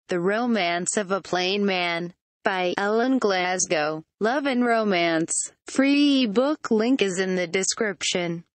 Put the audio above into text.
The Romance of a Plain Man by Ellen Glasgow. Love and Romance. Free ebook link is in the description.